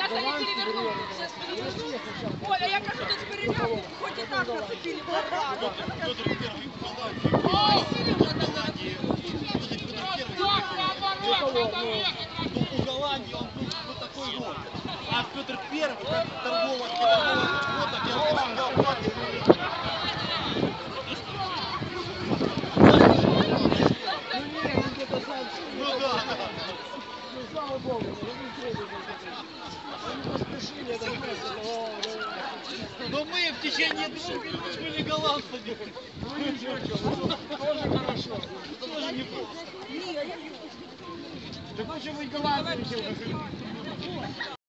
Сейчас они перевернут. Оля, я кажу, тут с переляку, хоть и так нацепили. Ой, Сережа, у Голландии он был вот такой вот. А Петр Первый, торговый флот, Слава Богу, они поспешили, это но мы в течение 2 минут были голландцами. ну ничего, тоже хорошо. Тоже неплохо. Так лучше быть голландцами, чем